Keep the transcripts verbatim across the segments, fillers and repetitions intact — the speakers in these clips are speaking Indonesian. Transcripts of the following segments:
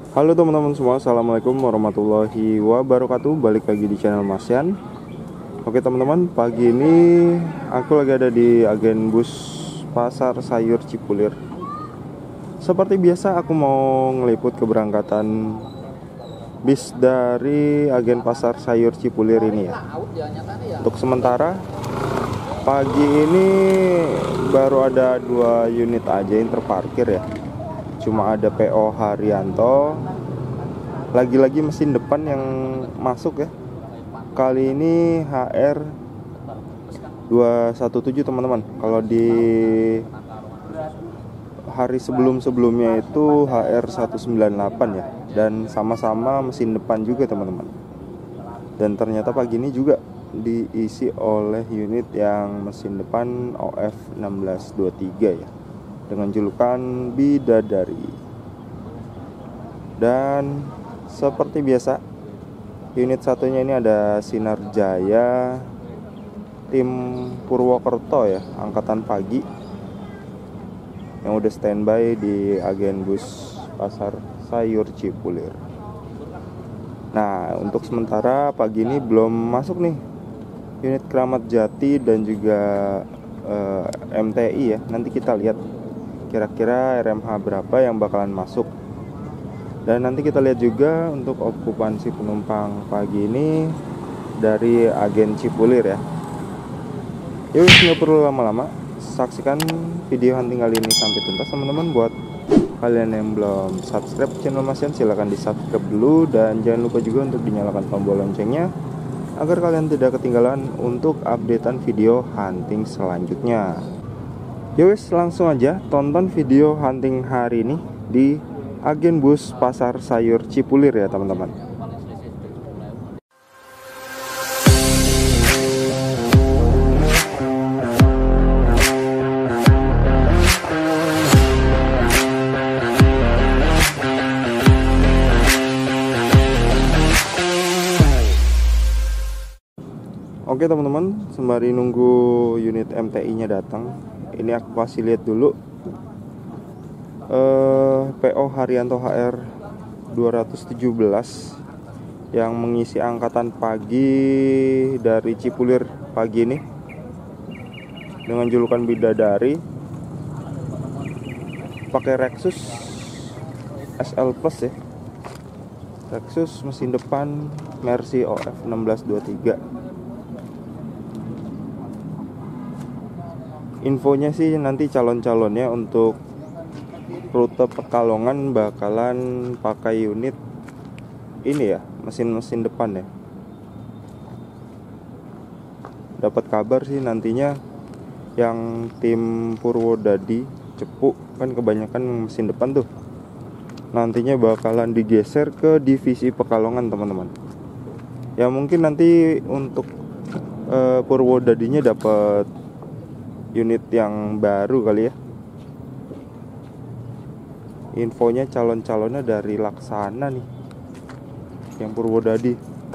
Halo teman-teman semua, Assalamualaikum warahmatullahi wabarakatuh. Balik lagi di channel Mas Yan. Oke teman-teman, pagi ini aku lagi ada di agen bus Pasar Sayur Cipulir. Seperti biasa aku mau ngeliput keberangkatan bis dari agen Pasar Sayur Cipulir ini ya. Untuk sementara pagi ini baru ada dua unit aja yang terparkir ya. Cuma ada P O Haryanto. Lagi-lagi mesin depan yang masuk ya. Kali ini H R dua satu tujuh teman-teman. Kalau di hari sebelum-sebelumnya itu H R seratus sembilan puluh delapan ya. Dan sama-sama mesin depan juga teman-teman. Dan ternyata pagi ini juga diisi oleh unit yang mesin depan O F enam belas dua tiga ya, dengan julukan Bidadari. Dan seperti biasa, unit satunya ini ada Sinar Jaya tim Purwokerto ya, angkatan pagi, yang udah standby di agen bus Pasar Sayur Cipulir. Nah, untuk sementara pagi ini belum masuk nih unit Kramat Jati dan juga eh, M T I ya. Nanti kita lihat kira-kira R M H berapa yang bakalan masuk. Dan nanti kita lihat juga untuk okupansi penumpang pagi ini dari agen Cipulir ya. Yuk, nggak perlu lama-lama, saksikan video hunting kali ini sampai tuntas teman-teman. Buat kalian yang belum subscribe channel Mas Yan, silahkan di subscribe dulu. Dan jangan lupa juga untuk dinyalakan tombol loncengnya agar kalian tidak ketinggalan untuk updatean video hunting selanjutnya. Yowes, langsung aja tonton video hunting hari ini di agen bus Pasar Sayur Cipulir ya teman-teman. Oke teman-teman, sembari nunggu unit M T I-nya datang, ini aku kasih lihat dulu Uh, P O Haryanto H R dua tujuh belas yang mengisi angkatan pagi dari Cipulir pagi ini dengan julukan Bidadari, pakai Rexus S L Plus ya. Rexus mesin depan Mercy O F enam belas dua tiga. Infonya sih nanti calon-calonnya untuk rute Pekalongan bakalan pakai unit ini ya, mesin-mesin depan ya. Dapat kabar sih nantinya yang tim Purwodadi Cepu kan kebanyakan mesin depan tuh, nantinya bakalan digeser ke divisi Pekalongan teman-teman. Ya mungkin nanti untuk uh, Purwodadinya dapat unit yang baru kali ya. Infonya calon-calonnya dari Laksana nih, yang Purwodadi.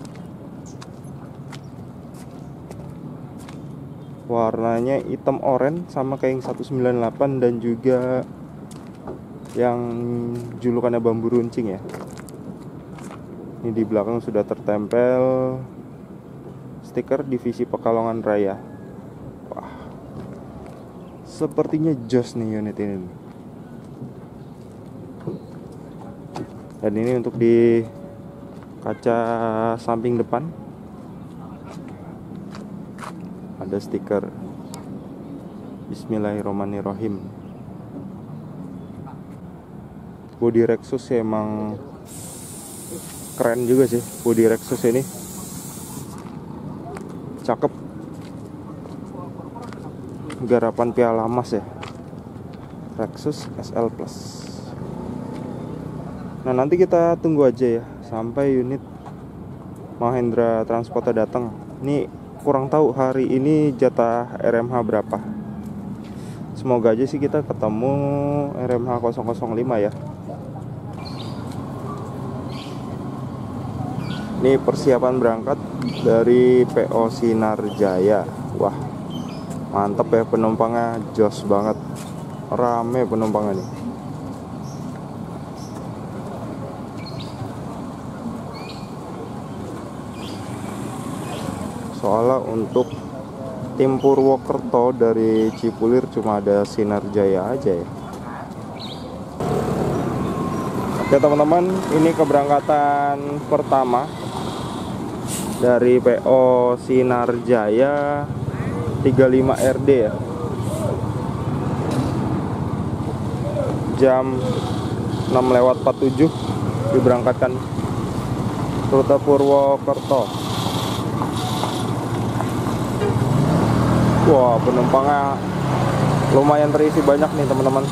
Warnanya hitam oranye sama kayak yang seratus sembilan puluh delapan dan juga yang julukannya bambu runcing ya. Ini di belakang sudah tertempel stiker divisi Pekalongan Raya. Wah, sepertinya jos nih unit ini nih. Dan ini untuk di kaca samping depan ada stiker Bismillahirrohmanirrohim. Bodi Rexus ya, emang keren juga sih bodi Rexus ini, cakep, garapan Piala Mas ya, Rexus S L Plus. Nah nanti kita tunggu aja ya sampai unit Mahendra Transporta datang. Ini kurang tahu hari ini jatah R M H berapa. Semoga aja sih kita ketemu R M H nol nol lima ya. Ini persiapan berangkat dari P O Sinar Jaya. Wah, mantep ya penumpangnya, jos banget, rame penumpangnya nih. Soalnya untuk tim Purwokerto dari Cipulir cuma ada Sinar Jaya aja ya. Oke teman-teman, ini keberangkatan pertama dari P O Sinar Jaya tiga puluh lima R D ya. Jam enam lewat empat puluh tujuh diberangkatkan rute Purwokerto. Wah, penumpangnya lumayan terisi banyak nih teman-teman.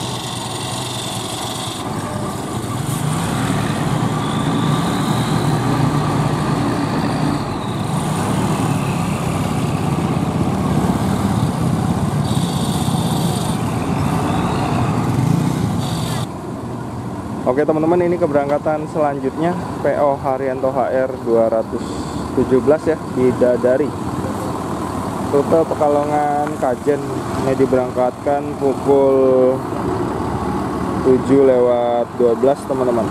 Oke teman-teman, ini keberangkatan selanjutnya P O Haryanto H R dua ratus tujuh belas ya, Bidadari. Rute Pekalongan Kajen, ini diberangkatkan pukul tujuh lewat dua belas teman-teman.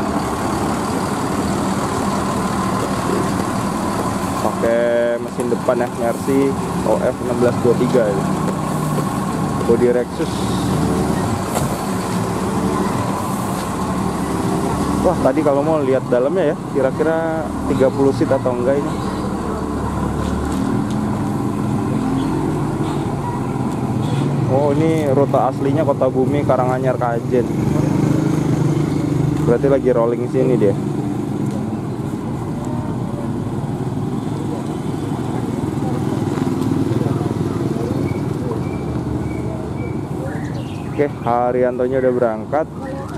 Pakai mesin depan ya, Mercy O F enam belas dua puluh tiga ya. Bodi Rexus. Wah, tadi kalau mau lihat dalamnya ya, kira-kira tiga puluh seat atau enggak ini. Oh, ini rute aslinya Kota Bumi Karanganyar Kajen. Berarti lagi rolling sini dia. Oke, Haryantonya udah berangkat.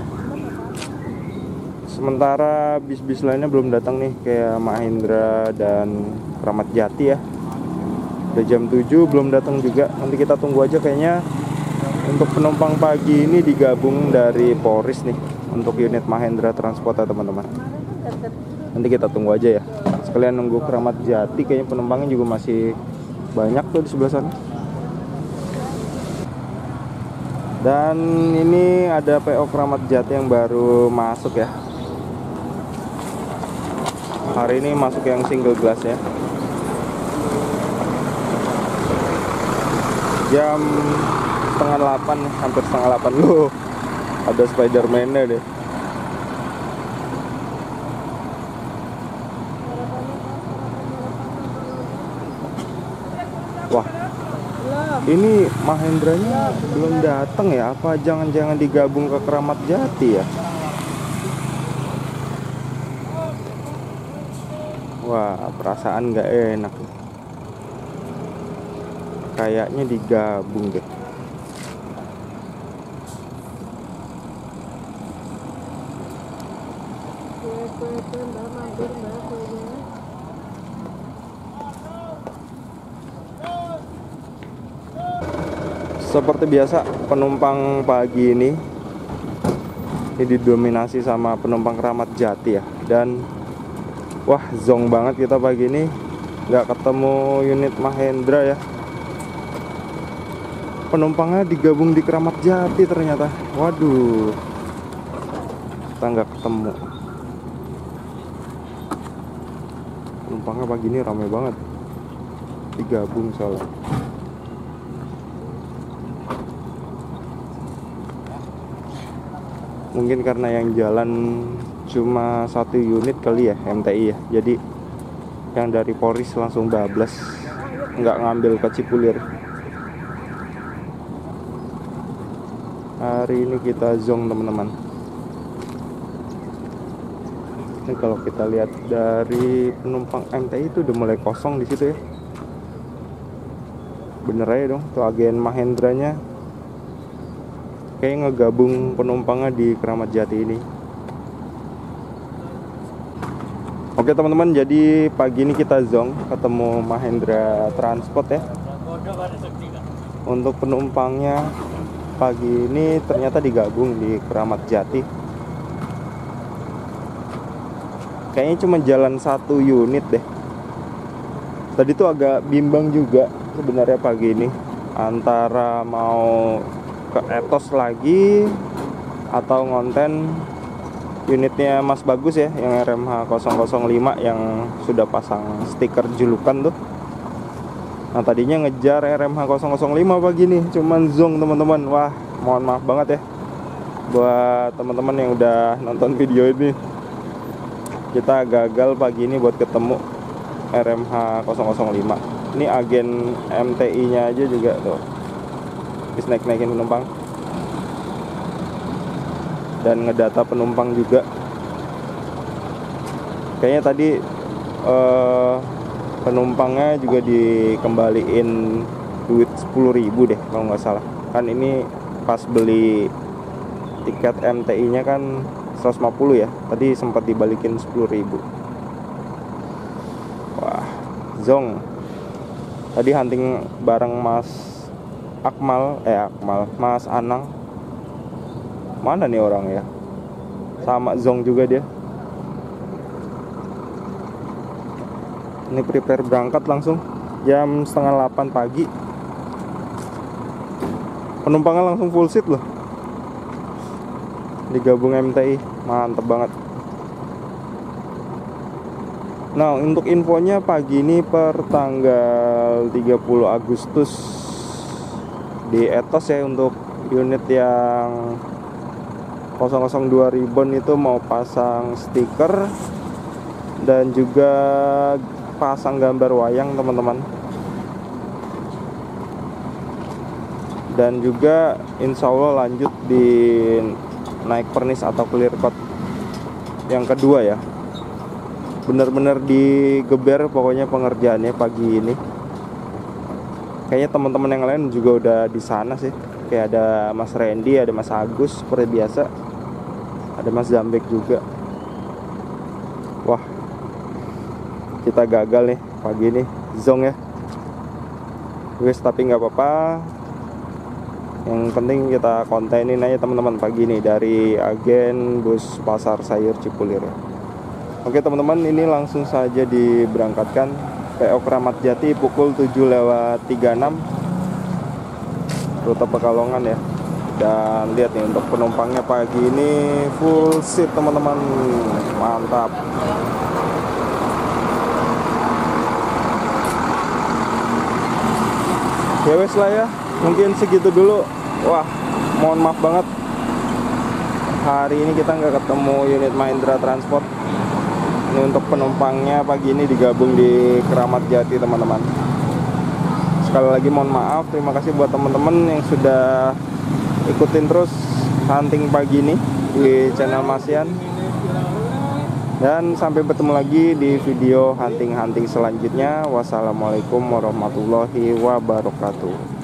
Sementara bis-bis lainnya belum datang nih, kayak Mahindra dan Kramat Jati ya. Udah jam tujuh belum datang juga. Nanti kita tunggu aja, kayaknya untuk penumpang pagi ini digabung dari Polris nih untuk unit Mahindra Transport ya teman-teman. Nanti kita tunggu aja ya. Sekalian nunggu Kramat Jati, kayaknya penumpangnya juga masih banyak tuh di sebelah sana. Dan ini ada P O Kramat Jati yang baru masuk ya. Hari ini masuk yang single glass ya. Jam setengah delapan, hampir setengah delapan loh. Ada Spiderman-nya deh. Wah, ini Mahindranya belum datang ya? Apa jangan-jangan digabung ke Kramat Jati ya? Wah, perasaan nggak enak. Kayaknya digabung deh. Seperti biasa, penumpang pagi ini ini didominasi sama penumpang Kramat Jati ya. Dan wah, zong banget kita pagi ini, nggak ketemu unit Mahindra ya. Penumpangnya digabung di Kramat Jati ternyata. Waduh, kita nggak ketemu. Penumpangnya pagi ini ramai banget, digabung soalnya. Mungkin karena yang jalan cuma satu unit kali ya, M T I ya. Jadi yang dari Polris langsung bablas, nggak ngambil ke Cipulir. Hari ini kita zong teman-teman. Ini kalau kita lihat dari penumpang M T I itu udah mulai kosong di situ ya. Bener aja dong, tuh agen Mahindranya kayak ngegabung penumpangnya di Kramat Jati ini. Oke teman-teman, jadi pagi ini kita zong ketemu Mahindra Transport ya. Untuk penumpangnya pagi ini ternyata digabung di Kramat Jati. Kayaknya cuma jalan satu unit deh. Tadi tuh agak bimbang juga sebenarnya pagi ini, antara mau ke Etos lagi atau ngonten unitnya Mas Bagus ya, yang R M H nol nol lima yang sudah pasang stiker julukan tuh. Nah tadinya ngejar R M H nol nol lima pagi nih, cuman zong teman-teman. Wah mohon maaf banget ya buat teman-teman yang udah nonton video ini. Kita gagal pagi ini buat ketemu R M H nol nol lima. Ini agen M T I nya aja juga tuh naik-naikin penumpang dan ngedata penumpang juga. Kayaknya tadi eh, penumpangnya juga dikembaliin duit sepuluh ribu deh kalau nggak salah. Kan ini pas beli tiket M T I nya kan seratus lima puluh ya, tadi sempat dibalikin sepuluh ribu. Wah zong. Tadi hunting bareng Mas Akmal, eh Akmal, Mas Anang. Mana nih orang ya? Sama zong juga dia. Ini prepare berangkat langsung jam setengah delapan pagi. Penumpangnya langsung full seat loh. Digabung M T I, mantep banget. Nah untuk infonya pagi ini per tanggal tiga puluh Agustus di Ethos ya, untuk unit yang nol nol dua ribbon itu mau pasang stiker dan juga pasang gambar wayang teman-teman. Dan juga insya Allah lanjut di naik pernis atau clear coat yang kedua ya. Bener-bener digeber pokoknya pengerjaannya pagi ini. Kayaknya teman-teman yang lain juga udah di sana sih. Kayak ada Mas Randy, ada Mas Agus seperti biasa. Ada Mas Zambek juga. Wah, kita gagal nih pagi ini, zong ya. Wes tapi nggak apa-apa. Yang penting kita kontenin aja teman-teman pagi ini dari agen bus pasar sayur Cipulir ya. Oke teman-teman, ini langsung saja diberangkatkan P O Kramat Jati pukul tujuh lewat tiga puluh enam rute Pekalongan ya. Dan lihat nih untuk penumpangnya pagi ini full seat teman-teman, mantap. Ya wes lah ya, mungkin segitu dulu. Wah mohon maaf banget hari ini kita nggak ketemu unit Mahindra Transport. Ini untuk penumpangnya pagi ini digabung di Kramat Jati teman-teman. Sekali lagi mohon maaf, terima kasih buat teman-teman yang sudah ikutin terus hunting pagi ini di channel Masian. Dan sampai bertemu lagi di video hunting-hunting selanjutnya. Wassalamualaikum warahmatullahi wabarakatuh.